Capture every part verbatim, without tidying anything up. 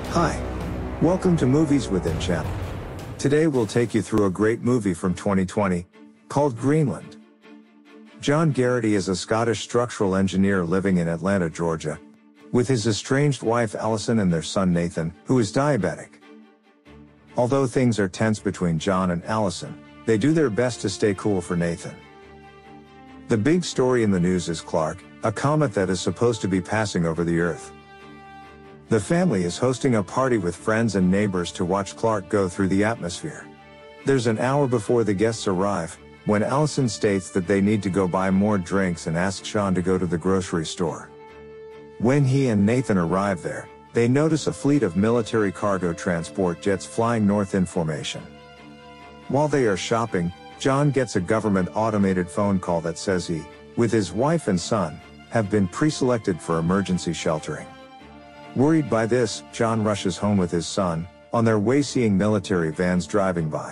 Hi. Welcome to Movies Within Channel. Today we'll take you through a great movie from twenty twenty, called Greenland. John Garrity is a Scottish structural engineer living in Atlanta, Georgia, with his estranged wife Allison and their son Nathan, who is diabetic. Although things are tense between John and Allison, they do their best to stay cool for Nathan. The big story in the news is Clark, a comet that is supposed to be passing over the Earth. The family is hosting a party with friends and neighbors to watch Clark go through the atmosphere. There's an hour before the guests arrive, when Allison states that they need to go buy more drinks and asks Sean to go to the grocery store. When he and Nathan arrive there, they notice a fleet of military cargo transport jets flying north in formation. While they are shopping, John gets a government automated phone call that says he, with his wife and son, have been pre-selected for emergency sheltering. Worried by this, John rushes home with his son, on their way seeing military vans driving by.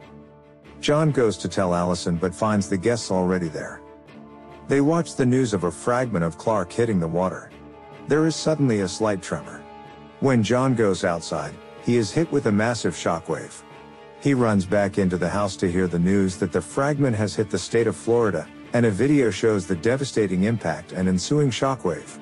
John goes to tell Allison but finds the guests already there. They watch the news of a fragment of Clark hitting the water. There is suddenly a slight tremor. When John goes outside, he is hit with a massive shockwave. He runs back into the house to hear the news that the fragment has hit the state of Florida, and a video shows the devastating impact and ensuing shockwave.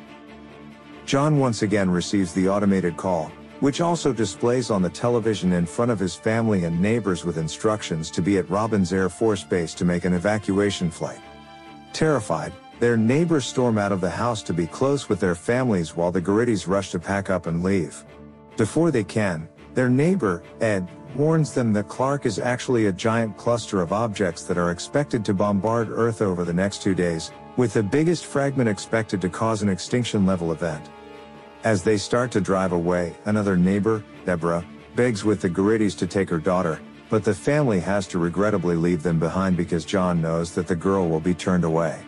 John once again receives the automated call, which also displays on the television in front of his family and neighbors with instructions to be at Robins Air Force Base to make an evacuation flight. Terrified, their neighbors storm out of the house to be close with their families while the Garritys rush to pack up and leave. Before they can, their neighbor, Ed, warns them that Clark is actually a giant cluster of objects that are expected to bombard Earth over the next two days, with the biggest fragment expected to cause an extinction-level event. As they start to drive away, another neighbor, Deborah, begs with the Garritys to take her daughter, but the family has to regrettably leave them behind because John knows that the girl will be turned away.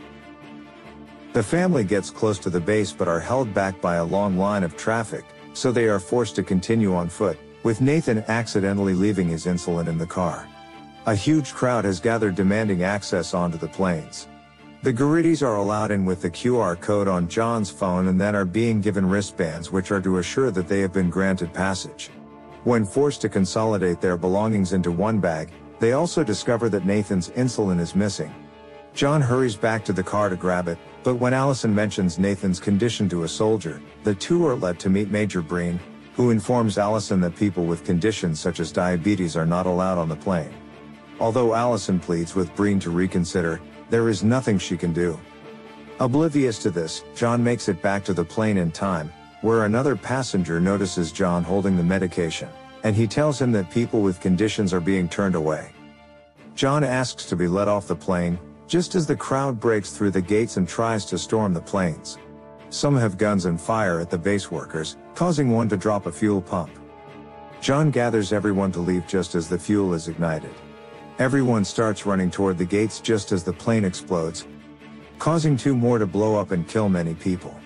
The family gets close to the base but are held back by a long line of traffic, so they are forced to continue on foot, with Nathan accidentally leaving his insulin in the car. A huge crowd has gathered demanding access onto the planes. The Garritys are allowed in with the Q R code on John's phone and then are being given wristbands which are to assure that they have been granted passage. When forced to consolidate their belongings into one bag, they also discover that Nathan's insulin is missing. John hurries back to the car to grab it, but when Allison mentions Nathan's condition to a soldier, the two are led to meet Major Breen, who informs Allison that people with conditions such as diabetes are not allowed on the plane. Although Allison pleads with Breen to reconsider, there is nothing she can do. Oblivious to this, John makes it back to the plane in time, where another passenger notices John holding the medication, and he tells him that people with conditions are being turned away. John asks to be let off the plane, just as the crowd breaks through the gates and tries to storm the planes. Some have guns and fire at the base workers, causing one to drop a fuel pump. John gathers everyone to leave just as the fuel is ignited. Everyone starts running toward the gates just as the plane explodes, causing two more to blow up and kill many people.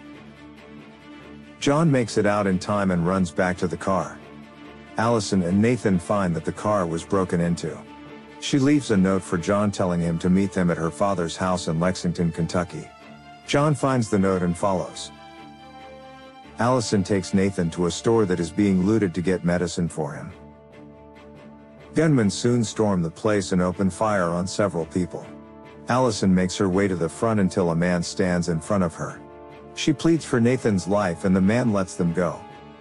John makes it out in time and runs back to the car. Allison and Nathan find that the car was broken into. She leaves a note for John telling him to meet them at her father's house in Lexington, Kentucky. John finds the note and follows. Allison takes Nathan to a store that is being looted to get medicine for him. Gunmen soon storm the place and open fire on several people. Allison makes her way to the front until a man stands in front of her. She pleads for Nathan's life and the man lets them go.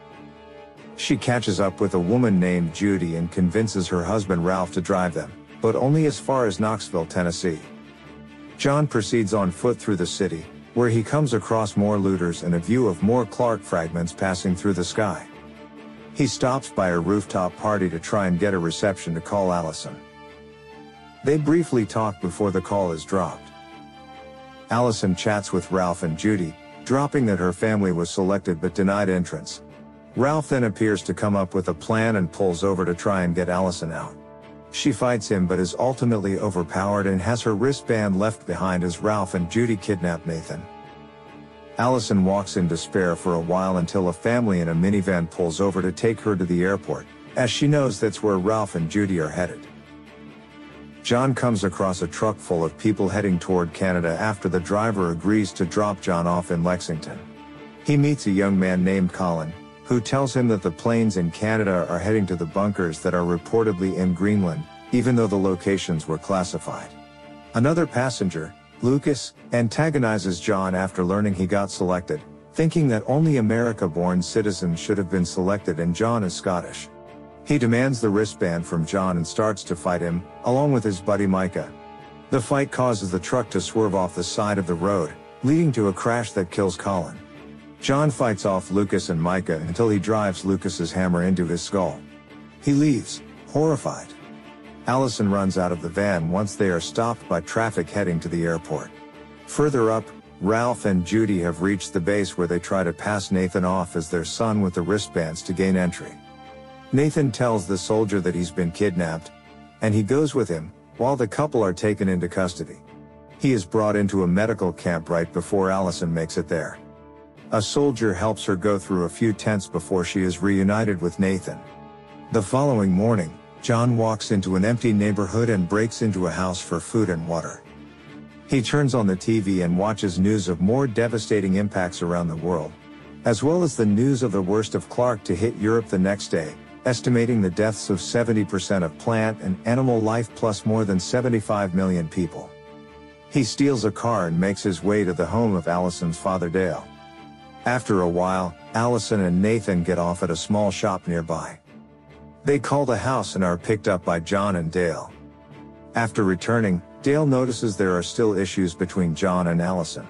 She catches up with a woman named Judy and convinces her husband Ralph to drive them, but only as far as Knoxville, Tennessee. John proceeds on foot through the city, where he comes across more looters and a view of more Clark fragments passing through the sky. He stops by a rooftop party to try and get a reception to call Allison. They briefly talk before the call is dropped. Allison chats with Ralph and Judy, dropping that her family was selected but denied entrance. Ralph then appears to come up with a plan and pulls over to try and get Allison out. She fights him but is ultimately overpowered and has her wristband left behind as Ralph and Judy kidnap Nathan. Allison walks in despair for a while until a family in a minivan pulls over to take her to the airport, as she knows that's where Ralph and Judy are headed. John comes across a truck full of people heading toward Canada after the driver agrees to drop John off in Lexington. He meets a young man named Colin, who tells him that the planes in Canada are heading to the bunkers that are reportedly in Greenland, even though the locations were classified. Another passenger, Lucas, antagonizes John after learning he got selected, thinking that only America-born citizens should have been selected and John is Scottish. He demands the wristband from John and starts to fight him, along with his buddy Micah. The fight causes the truck to swerve off the side of the road, leading to a crash that kills Colin. John fights off Lucas and Micah until he drives Lucas's hammer into his skull. He leaves, horrified. Allison runs out of the van once they are stopped by traffic heading to the airport. Further up, Ralph and Judy have reached the base where they try to pass Nathan off as their son with the wristbands to gain entry. Nathan tells the soldier that he's been kidnapped, and he goes with him, while the couple are taken into custody. He is brought into a medical camp right before Allison makes it there. A soldier helps her go through a few tents before she is reunited with Nathan. The following morning, John walks into an empty neighborhood and breaks into a house for food and water. He turns on the T V and watches news of more devastating impacts around the world, as well as the news of the worst of Clark to hit Europe the next day, estimating the deaths of seventy percent of plant and animal life plus more than seventy-five million people. He steals a car and makes his way to the home of Allison's father Dale. After a while, Allison and Nathan get off at a small shop nearby. They call the house and are picked up by John and Dale. After returning, Dale notices there are still issues between John and Allison.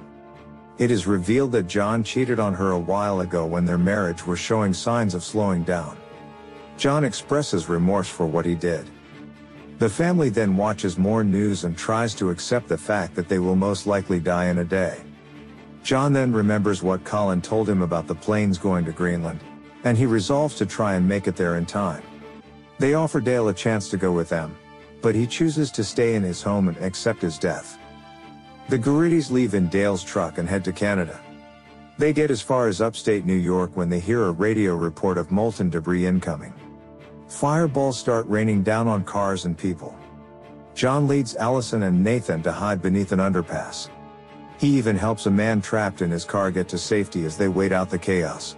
It is revealed that John cheated on her a while ago when their marriage was showing signs of slowing down. John expresses remorse for what he did. The family then watches more news and tries to accept the fact that they will most likely die in a day. John then remembers what Colin told him about the planes going to Greenland, and he resolves to try and make it there in time. They offer Dale a chance to go with them, but he chooses to stay in his home and accept his death. The Garridis leave in Dale's truck and head to Canada. They get as far as upstate New York when they hear a radio report of molten debris incoming. Fireballs start raining down on cars and people. John leads Allison and Nathan to hide beneath an underpass. He even helps a man trapped in his car get to safety as they wait out the chaos.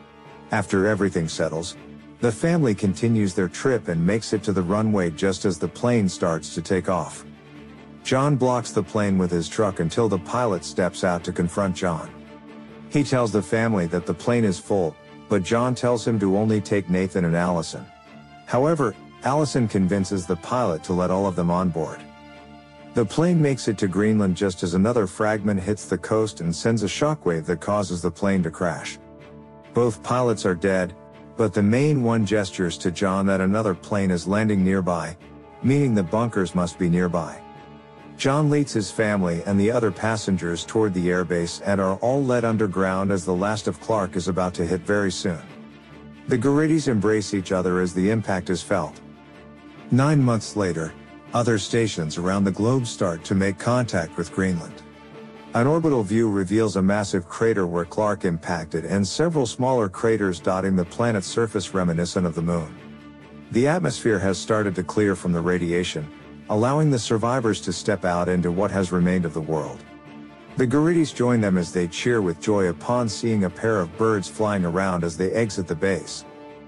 After everything settles, the family continues their trip and makes it to the runway just as the plane starts to take off. John blocks the plane with his truck until the pilot steps out to confront John. He tells the family that the plane is full, but John tells him to only take Nathan and Allison. However, Allison convinces the pilot to let all of them on board. The plane makes it to Greenland just as another fragment hits the coast and sends a shockwave that causes the plane to crash. Both pilots are dead, but the main one gestures to John that another plane is landing nearby, meaning the bunkers must be nearby. John leads his family and the other passengers toward the airbase and are all led underground as the last of Clark is about to hit very soon. The Garridis embrace each other as the impact is felt. Nine months later, other stations around the globe start to make contact with Greenland. An orbital view reveals a massive crater where Clark impacted and several smaller craters dotting the planet's surface reminiscent of the Moon. The atmosphere has started to clear from the radiation, allowing the survivors to step out into what has remained of the world. The Garridis join them as they cheer with joy upon seeing a pair of birds flying around as they exit the base.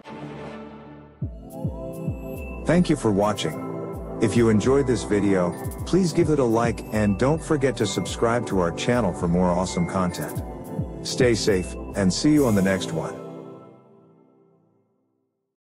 Thank you for watching. If you enjoyed this video, please give it a like and don't forget to subscribe to our channel for more awesome content. Stay safe, and see you on the next one.